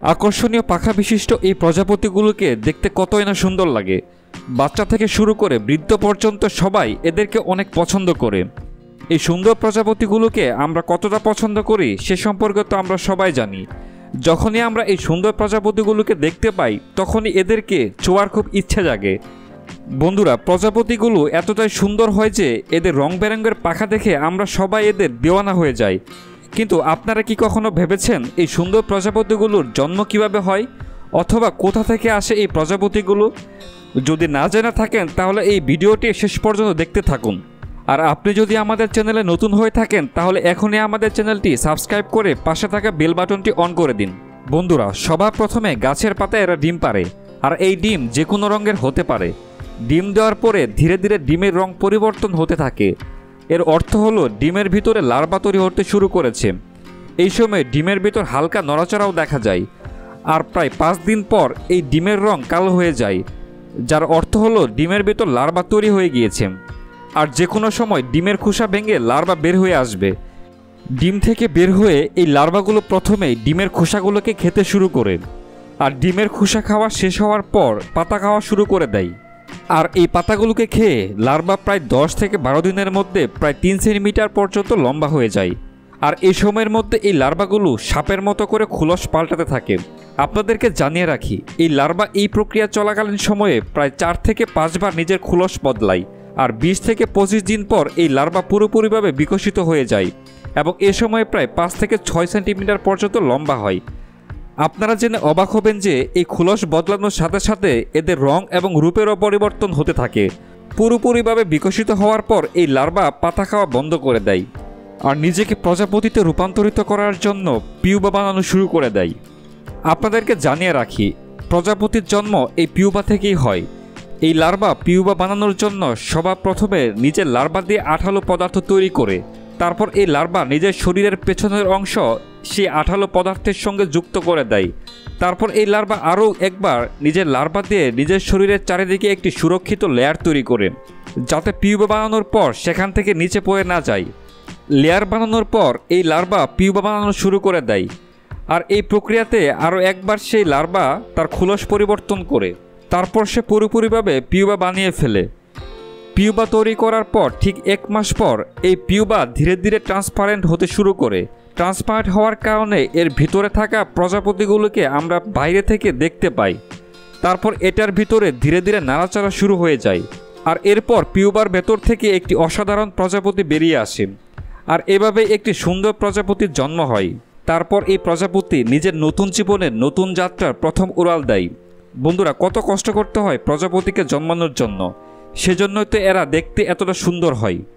আকর্ষণীয় পাখা বিশিষ্ট এই প্রজাপতিগুলোকে দেখতে কতই না সুন্দর লাগে। বাচ্চা থেকে শুরু করে বৃদ্ধ পর্যন্ত সবাই এদেরকে অনেক পছন্দ করে। এই সুন্দর প্রজাপতিগুলোকে আমরা কতটা পছন্দ করি সে সম্পর্কে তো আমরা সবাই জানি। যখনই আমরা এই সুন্দর প্রজাপতিগুলোকে দেখতে পাই তখনই এদেরকে ছোঁয়ার খুব ইচ্ছে জাগে। বন্ধুরা, প্রজাপতিগুলো এতটাই সুন্দর হয় যে এদের রং বেরঙের পাখা দেখে আমরা সবাই এদের দেওয়ানা হয়ে যাই। কিন্তু আপনারা কি কখনো ভেবেছেন এই সুন্দর প্রজাপতিগুলোর জন্ম কিভাবে হয় অথবা কোথা থেকে আসে এই প্রজাপতিগুলো? যদি না জেনে থাকেন তাহলে এই ভিডিওটি শেষ পর্যন্ত দেখতে থাকুন। আর আপনি যদি আমাদের চ্যানেলে নতুন হয়ে থাকেন তাহলে এখনই আমাদের চ্যানেলটি সাবস্ক্রাইব করে পাশে থাকা বেল বাটনটি অন করে দিন। বন্ধুরা, সবার প্রথমে গাছের পাতায় এরা ডিম পাড়ে, আর এই ডিম যে কোনো রঙের হতে পারে। ডিম দেওয়ার পরে ধীরে ধীরে ডিমের রং পরিবর্তন হতে থাকে। এর অর্থ হলো ডিমের ভিতরে লার্ভা তৈরি হতে শুরু করেছে। এই সময় ডিমের ভিতর হালকা নড়াচড়াও দেখা যায়, আর প্রায় 5 দিন পর এই ডিমের রং কালো হয়ে যায়, যার অর্থ হলো ডিমের ভিতর লার্ভা তৈরি হয়ে গিয়েছে। আর যে কোনো সময় ডিমের খোসা ভেঙে লার্ভা বের হয়ে আসবে। ডিম থেকে বের হয়ে এই লার্ভাগুলো প্রথমেই ডিমের খোসাগুলোকে খেতে শুরু করে, আর ডিমের খোসা খাওয়া শেষ হওয়ার পর পাতা খাওয়া শুরু করে দেয়। আর এই পাতাগুলোকে খেয়ে লার্ভা প্রায় 10 থেকে 12 দিনের মধ্যে প্রায় 3 সেন্টিমিটার পর্যন্ত লম্বা হয়ে যায়। আর এই সময়ের মধ্যে এই লার্ভাগুলো সাপের মতো করে খোলস পাল্টাতে থাকে। আপনাদেরকে জানিয়ে রাখি, এই লার্ভা এই প্রক্রিয়া চলাকালীন সময়ে প্রায় 4 থেকে 5 বার নিজের খোলস বদলায়। আর 20 থেকে 25 দিন পর এই লার্ভা পুরোপুরিভাবে বিকশিত হয়ে যায় এবং এ সময় প্রায় 5 থেকে 6 সেন্টিমিটার পর্যন্ত লম্বা হয়। আপনারা জেনে অবাক হবেন যে এই খোলস বদলানোর সাথে সাথে এদের রং এবং রূপেরও পরিবর্তন হতে থাকে। পুরোপুরিভাবে বিকশিত হওয়ার পর এই লার্ভা পাতা খাওয়া বন্ধ করে দেয় আর নিজেকে প্রজাপতিতে রূপান্তরিত করার জন্য পিউবা বানানো শুরু করে দেয়। আপনাদেরকে জানিয়ে রাখি, প্রজাপতির জন্ম এই পিউবা থেকেই হয়। এই লার্ভা পিউবা বানানোর জন্য সবার প্রথমে নিজের লার্ভা দিয়ে আঠালো পদার্থ তৈরি করে, তারপর এই লার্ভা নিজের শরীরের পেছনের অংশ সেই আঠালো পদার্থের সঙ্গে যুক্ত করে দেয়। তারপর এই লার্ভা আরও একবার নিজের লার্ভা দিয়ে নিজের শরীরের চারিদিকে একটি সুরক্ষিত লেয়ার তৈরি করে, যাতে পিউবা বানানোর পর সেখান থেকে নিচে পড়ে না যায়। লেয়ার বানানোর পর এই লার্ভা পিউবা বানানো শুরু করে দেয়, আর এই প্রক্রিয়াতে আরও একবার সেই লার্ভা তার খোলস পরিবর্তন করে তারপর সে পুরোপুরিভাবে পিউবা বানিয়ে ফেলে। পিউবা তৈরি করার পর ঠিক 1 মাস পর এই পিউবা ধীরে ধীরে ট্রান্সপারেন্ট হতে শুরু করে। ট্রান্সপারেন্ট হওয়ার কারণে এর ভিতরে থাকা প্রজাপতিগুলোকে আমরা বাইরে থেকে দেখতে পাই। তারপর এটার ভিতরে ধীরে ধীরে নাড়াচাড়া শুরু হয়ে যায়, আর এরপর পিউবার ভেতর থেকে একটি অসাধারণ প্রজাপতি বেরিয়ে আসে, আর এভাবে একটি সুন্দর প্রজাপতির জন্ম হয়। তারপর এই প্রজাপতি নিজের নতুন জীবনের নতুন যাত্রার প্রথম উড়াল দেয়। বন্ধুরা, কত কষ্ট করতে হয় প্রজাপতিকে জন্মানোর জন্য, সেজন্যই তো এরা দেখতে এতটা সুন্দর হয়।